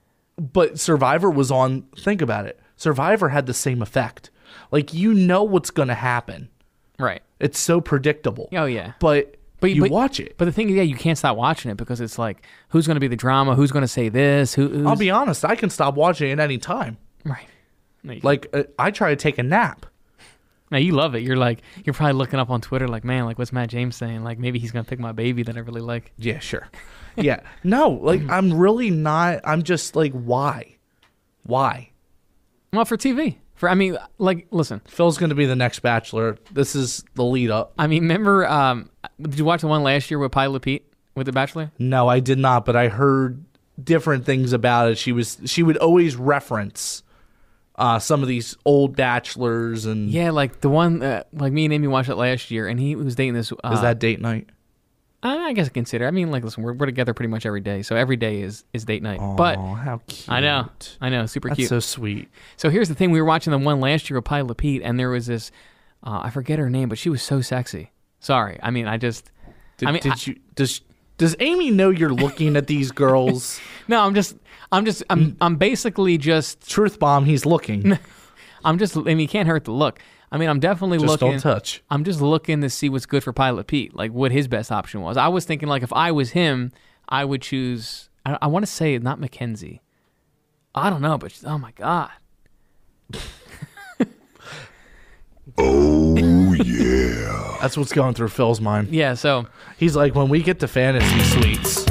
But Survivor was on. Think about it. Survivor had the same effect. Like, you know what's going to happen. Right. It's so predictable. Oh yeah. But, But you but, watch it. But the thing is, yeah, you can't stop watching it because it's like, who's going to be the drama? Who's going to say this? Who? Who's, I'll be honest. I can stop watching it any time. right. No, you, Like, uh, I try to take a nap. no, you love it. You're like, you're probably looking up on Twitter, like, man, like, what's Matt James saying? Like, maybe he's going to pick my baby that I really like. Yeah, sure. Yeah. No, like, I'm really not. I'm just like, why? Why? Well, for T V. For I mean, like, listen. Phil's going to be the next Bachelor. This is the lead up. I mean, remember? Um, did you watch the one last year with Pilot Pete with The Bachelor? No, I did not, but I heard different things about it. She was she would always reference uh, some of these old bachelors, and Yeah, like the one, uh, like me and Amy watched it last year, and he was dating this. Uh, is that date night? I, I guess I consider. I mean, like, listen, we're, we're together pretty much every day, so every day is is date night. but Oh, how cute! I know, I know, super That's cute. so sweet. So here's the thing: we were watching the one last year with Pilot Pete, and there was this. Uh, I forget her name, but she was so sexy. Sorry, I mean, I just. Did, I mean, did I- you does does Amy know you're looking at these girls? No, I'm just, I'm just, I'm, I'm basically just, Truth bomb, he's looking. I'm just. I mean, you can't hurt the look. I mean, I'm definitely Just looking. don't touch. I'm just looking to see what's good for Pilot Pete, like what his best option was. I was thinking, like, if I was him, I would choose. I, I want to say not Mackenzie. I don't know, but she's- oh my god, That's what's going through Phil's mind. yeah. So He's like, when we get to fantasy suites,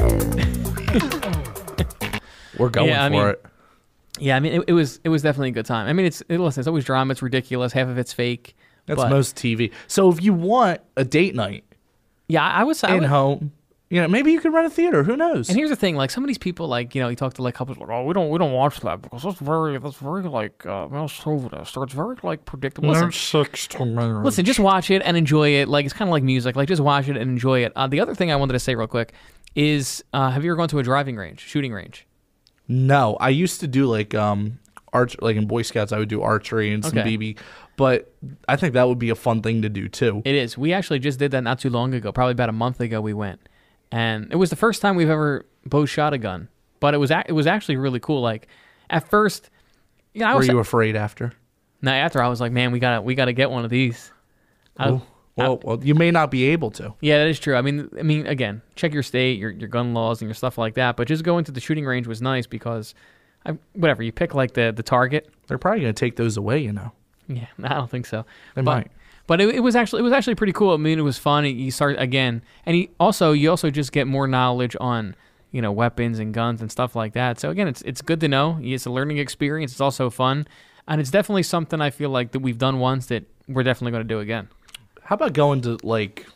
we're going Yeah, I for mean, it. yeah, I mean, it, it was it was definitely a good time. I mean, it's it, listen, it's always drama. It's ridiculous. Half of it's fake. That's but- most T V. So if you want a date night, Yeah, I was. I in would, home. You know, maybe you could rent a theater. Who knows? And here's the thing: like some of these people, like you know, you talk to like couples, like, oh, we don't, we don't watch that because that's very, that's very like uh, male chauvinist, or it's very like predictable. Listen, six to marriage. listen, just watch it and enjoy it. Like it's kind of like music. Like just watch it and enjoy it. Uh, the other thing I wanted to say real quick is, uh, have you ever gone to a driving range, shooting range? No, I used to do like um arch like in Boy Scouts. I would do archery and some Okay. B B, but I think that would be a fun thing to do too. It is. We actually just did that not too long ago. Probably about a month ago, we went, and it was the first time we've ever both shot a gun. But it was ac- it was actually really cool. Like at first, you know, I Were was you afraid after? no. After I was like, man, we gotta we gotta get one of these. I- Oh, well, well, you may not be able to. Yeah, that is true. I mean, I mean, again, check your state, your your gun laws, and your stuff like that. But just going to the shooting range was nice because, I, whatever you pick, like the the target. They're probably going to take those away, you know. Yeah, I don't think so. They but, might. But it, it was actually it was actually pretty cool. I mean, it was fun. You start again, and you also you also just get more knowledge on you know weapons and guns and stuff like that. So again, it's it's good to know. It's a learning experience. It's also fun, and it's definitely something I feel like that we've done once that we're definitely going to do again. How about going to like,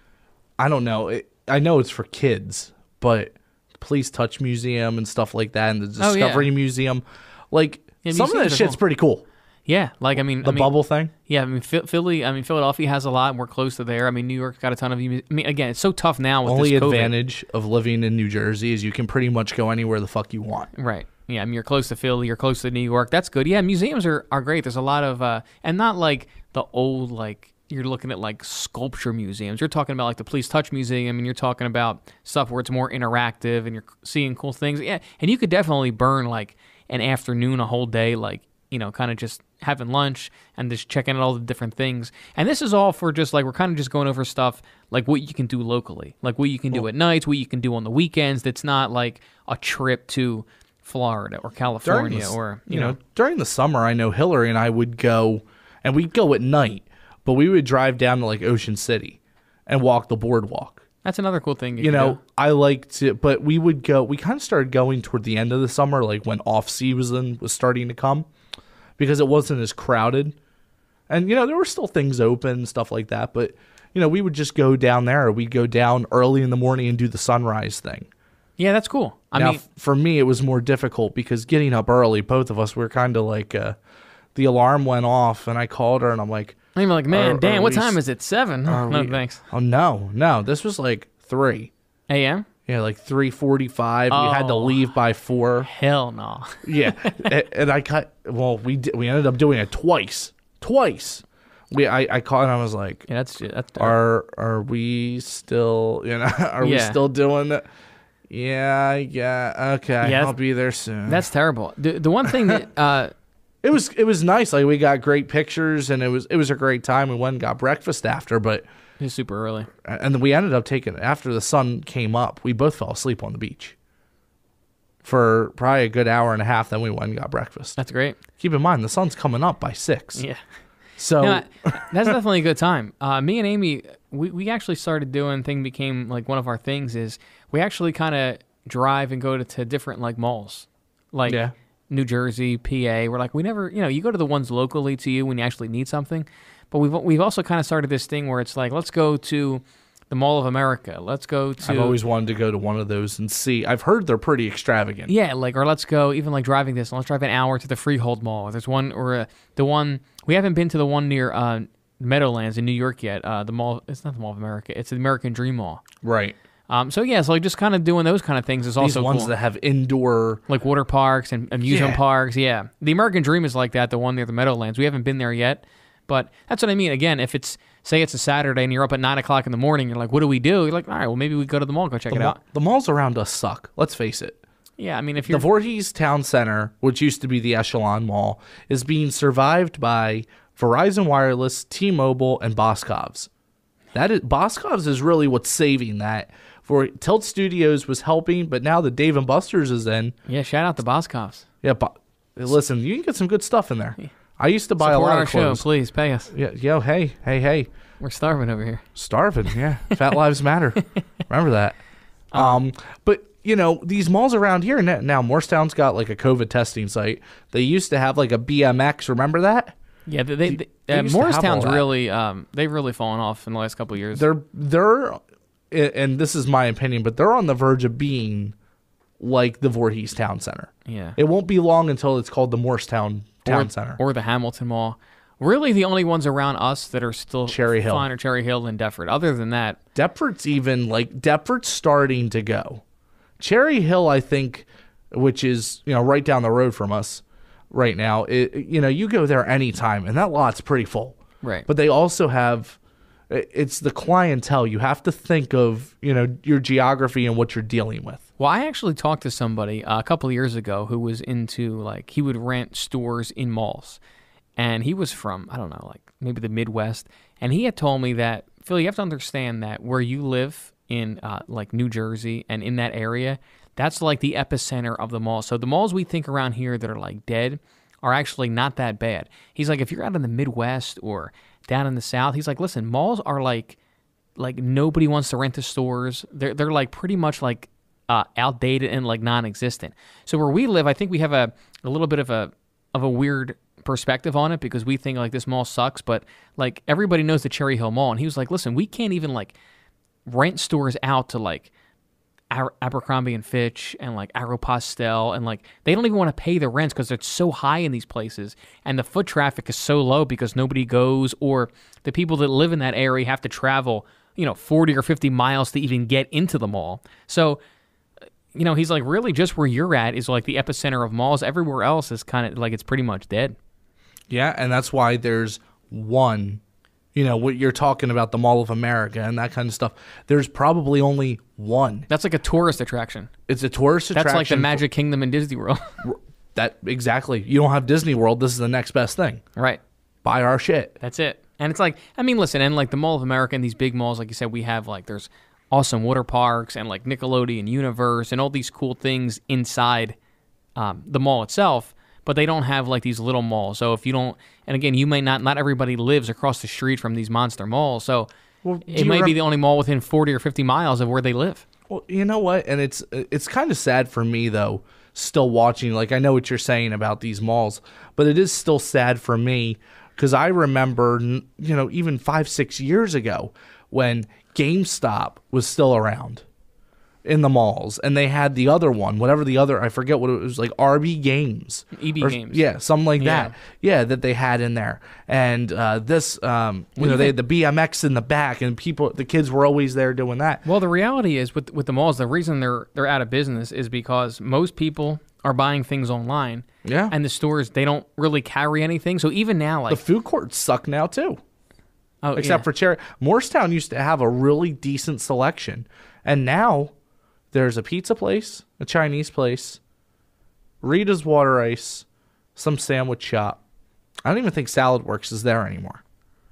I don't know. It, I know it's for kids, but Police Touch Museum and stuff like that, and the Oh, yeah. Discovery Museum, like Yeah, some of museums that are shit's cool. pretty cool. Yeah, like I mean, The I mean, bubble thing. Yeah, I mean Phil- Philly. I mean Philadelphia has a lot, and we're close to there. I mean New York's got a ton of. I mean again, it's so tough now with Only this COVID. advantage of living in New Jersey is you can pretty much go anywhere the fuck you want. Right. Yeah, I mean you're close to Philly, you're close to New York. That's good. Yeah, museums are, are great. There's a lot of uh, and not like the old like you're looking at like sculpture museums. You're talking about like the Police Touch Museum, and you're talking about stuff where it's more interactive, and you're seeing cool things. Yeah, and you could definitely burn like an afternoon, a whole day, like you know, kind of just having lunch and just checking out all the different things. And this is all for just like we're kind of just going over stuff like what you can do locally, like what you can do at nights, what you can do on the weekends. That's not like a trip to Florida or California the s- or you, you know. know, during the summer, I know Hillary and I would go, and we'd go at night, but we would drive down to like Ocean City and walk the boardwalk. That's another cool thing. You, You can know, do. I like to, but we would go, we kind of started going toward the end of the summer, like when off season was starting to come, because it wasn't as crowded. And, you know, there were still things open and stuff like that, but, you know, we would just go down there, or we'd go down early in the morning and do the sunrise thing. Yeah, that's cool. I now, mean, f- for me, it was more difficult because getting up early, both of us were kind of like, uh, the alarm went off, and I called her, and I'm like, I'm like, man, Are- Dan, are what we time s- is it? Seven? are No, we- thanks. oh, no, no, this was like three. A M? Yeah, like three forty-five. We had to Oh. leave by four. Hell no. Yeah, a- and I cut. Well, we did, we ended up doing it twice. Twice. We I, I called and I was like, Yeah, that's that's. "Are are we still? You know, are we Yeah. still doing it? Yeah, yeah. Okay, Yeah, I'll be there soon." That's terrible. The the one thing that uh, it was it was nice. Like we got great pictures, and it was it was a great time. We went and got breakfast after, but is super early. and then we ended up taking after the sun came up. We both fell asleep on the beach for probably a good hour and a half. Then we went and got breakfast. That's great. Keep in mind the sun's coming up by six. Yeah. So No, that's definitely a good time. Uh, me and Amy, we, we actually started doing thing became like one of our things is we actually kind of drive and go to, to different like malls, like Yeah. New Jersey, P A. We're like we never, you know, you go to the ones locally to you when you actually need something, but we've we've also kind of started this thing where it's like let's go to the Mall of America, let's go to I've always wanted to go to one of those and see. I've heard they're pretty extravagant. yeah, like or let's go even like driving this. Let's drive an hour to the Freehold Mall. There's one or uh, the one we haven't been to the one near uh, Meadowlands in New York yet. Uh, the mall, it's not the Mall of America. It's the American Dream Mall. Right. Um, so yeah, so like just kind of doing those kind of things is These also ones cool. that have indoor. Like water parks and amusement Yeah. parks. Yeah, the American Dream is like that. The one near the Meadowlands. We haven't been there yet, but that's what I mean. Again, if it's say it's a Saturday and you're up at nine o'clock in the morning, you're like, what do we do? You're like, all right, well maybe we go to the mall, go check The, it ma- out. the malls around us suck. Let's face it. Yeah, I mean if The you're Voorhees Town Center, which used to be the Echelon Mall, is being survived by Verizon Wireless, T-Mobile, and Boscov's. That is Boscov's is really what's saving that. For Tilt Studios was helping, but now the Dave and Buster's is in. yeah, shout out to Boscov's. Yeah, but listen, you can get some good stuff in there. I used to buy Support a lot our of show, clothes. please pay us. Yeah, yo, hey, hey, hey, We're starving over here. starving. Yeah, Fat Lives Matter. Remember that. Um, but you know these malls around here now, now Morristown's got like a COVID testing site. They used to have like a B M X. Remember that? Yeah, they, they, they uh, used to have all Morristown's that. really um, they've really fallen off in the last couple of years. They're they're and this is my opinion, but they're on the verge of being like the Voorhees Town Center. Yeah. It won't be long until it's called the Morristown Town or, Center. Or the Hamilton Mall. Really, the only ones around us that are still Cherry Hill. fine are Cherry Hill and Deptford. Other than that, Deptford's even, like, Deptford's starting to go. Cherry Hill, I think, which is, you know, right down the road from us right now, it, you know, you go there anytime, and that lot's pretty full. right. But they also have, it's the clientele. You have to think of, you know, your geography and what you're dealing with. Well, I actually talked to somebody uh, a couple of years ago who was into, like, he would rent stores in malls. And he was from, I don't know, like maybe the Midwest. And he had told me that, Phil, you have to understand that where you live in uh, like New Jersey and in that area, that's like the epicenter of the mall. So the malls we think around here that are like dead are actually not that bad. He's like, if you're out in the Midwest or down in the South, he's like, listen, malls are like, like nobody wants to rent the stores. They're, they're like pretty much like uh, outdated and like non-existent. So where we live, I think we have a, a little bit of a, of a weird perspective on it because we think like this mall sucks, but like everybody knows the Cherry Hill Mall. And he was like, listen, we can't even like rent stores out to like Aber- Abercrombie and Fitch and like Aeropostale, and like they don't even want to pay the rents because it's so high in these places, and the foot traffic is so low because nobody goes, or the people that live in that area have to travel, you know, forty or fifty miles to even get into the mall. So you know, he's like, really just where you're at is like the epicenter of malls. Everywhere else is kind of like it's pretty much dead. Yeah, and that's why there's one, you know, what you're talking about, the Mall of America and that kind of stuff. There's probably only one. That's like a tourist attraction. It's a tourist That's attraction. like the Magic Kingdom in Disney World. That exactly. You don't have Disney World. This is the next best thing. Right. Buy our shit. That's it. And it's like, I mean, listen, and like the Mall of America and these big malls, like you said, we have like there's awesome water parks and like Nickelodeon Universe and all these cool things inside um, the mall itself. But they don't have like these little malls. So if you don't, and again, you may not, not everybody lives across the street from these monster malls. So Well, do it you may rem- be the only mall within forty or fifty miles of where they live. Well, you know what? And it's it's kind of sad for me though, still watching. Like I know what you're saying about these malls, but it is still sad for me because I remember, n- you know, even five, six years ago when GameStop was still around in the malls, and they had the other one, whatever the other, I forget what it was, like R B Games. E B or- Games. Yeah, something like Yeah. that. Yeah, that they had in there. And uh, this, um, you Well, know, you they think- had the B M X in the back, and people, the kids were always there doing that. Well, the reality is with with the malls, the reason they're they're out of business is because most people are buying things online. Yeah. And the stores, they don't really carry anything. So even now, like The food courts suck now too. oh, Except yeah. for Cherry. Morristown used to have a really decent selection. And now there's a pizza place, a Chinese place, Rita's Water Ice, some sandwich shop. I don't even think Salad Works is there anymore.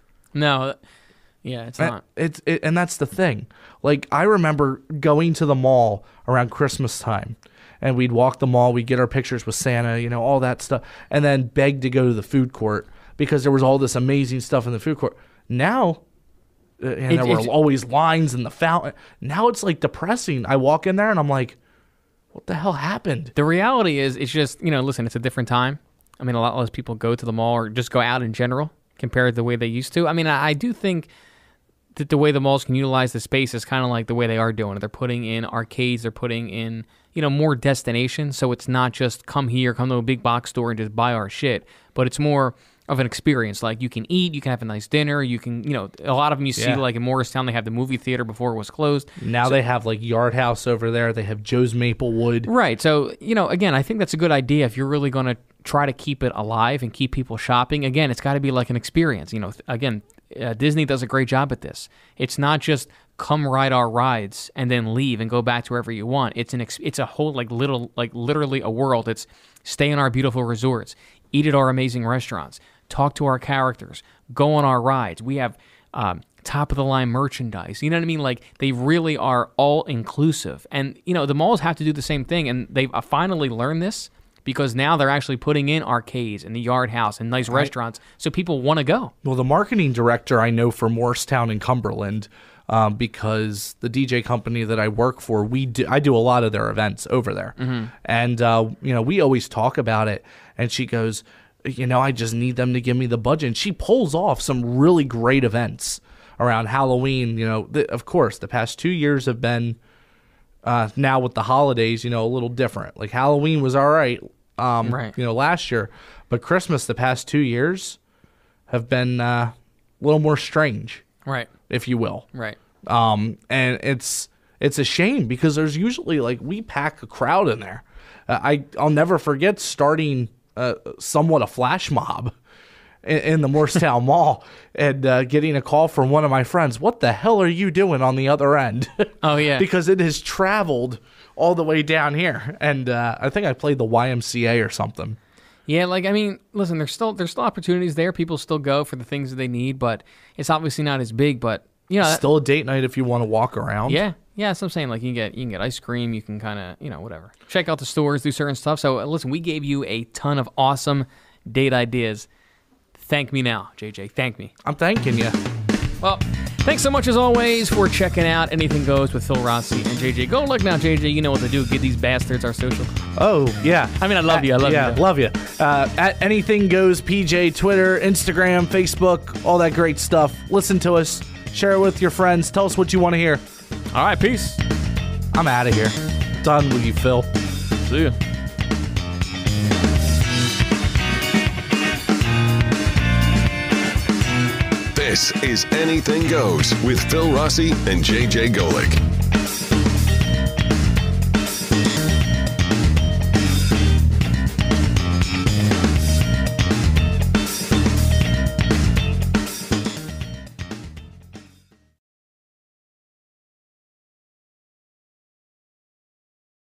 no, yeah, it's And not. It's it, and that's the thing. Like I remember going to the mall around Christmas time, and we'd walk the mall, we'd get our pictures with Santa, you know, all that stuff, and then beg to go to the food court because there was all this amazing stuff in the food court. Now, uh, and It- there were it's- always lines in the fountain. Now it's like depressing. I walk in there and I'm like, what the hell happened? The reality is, it's just, you know, listen, it's a different time. I mean, a lot less people go to the mall or just go out in general compared to the way they used to. I mean, I, I do think that the way the malls can utilize the space is kind of like the way they are doing it. They're putting in arcades, they're putting in, you know, more destinations. So it's not just come here, come to a big box store and just buy our shit, but it's more of an experience. Like you can eat, you can have a nice dinner, you can, you know, a lot of them you see Yeah. like in Morristown, they have the movie theater before it was closed. Now they have like Yard House over there. They have Joe's Maplewood. Right. So, you know, again, I think that's a good idea if you're really going to try to keep it alive and keep people shopping. Again, it's got to be like an experience. You know, th- again, uh, Disney does a great job at this. It's not just come ride our rides and then leave and go back to wherever you want. It's an ex- it's a whole like little like literally a world. It's stay in our beautiful resorts, eat at our amazing restaurants, talk to our characters, go on our rides. We have um, top of the line merchandise. You know what I mean? Like they really are all inclusive. And you know, the malls have to do the same thing, and they've uh, finally learned this because now they're actually putting in arcades and the Yard House and nice restaurants, so people want to go. Well, the marketing director I know for Morristown and Cumberland, um, because the D J company that I work for, we do, I do a lot of their events over there, and uh, you know we always talk about it. And she goes, you know, I just need them to give me the budget. And she pulls off some really great events around Halloween. You know, the, of course, the past two years have been uh, now with the holidays, you know, a little different. Like Halloween was all right, um, Right. you know, last year, but Christmas the past two years have been uh, a little more strange, Right. if you will. Right. Um, and it's it's a shame because there's usually like we pack a crowd in there. Uh, I I'll never forget starting uh, somewhat a flash mob in, in the Morristown Mall and uh, getting a call from one of my friends. What the hell are you doing on the other end? Oh, yeah. Because it has traveled all the way down here, and uh, I think I played the Y M C A or something. Yeah, like I mean, listen, there's still there's still opportunities there. People still go for the things that they need, but it's obviously not as big. But you know, that- Still a date night if you want to walk around. yeah, yeah. So I'm saying, like you can get you can get ice cream. You can kind of you know whatever. Check out the stores, do certain stuff. So uh, listen, we gave you a ton of awesome date ideas. Thank me now, J J. Thank me. I'm thanking you. Well, thanks so much as always for checking out Anything Goes with Phil Rossi and J J. Go look now, J J. You know what to do. Give these bastards our social. Oh, yeah. I mean, I love you. I love yeah, you. though. love you. Uh, at Anything Goes P J, Twitter, Instagram, Facebook, all that great stuff. Listen to us. Share it with your friends. Tell us what you want to hear. All right, peace. I'm out of here. Done with you, Phil. See ya. This is Anything Goes with Phil Rossi and J J Golick.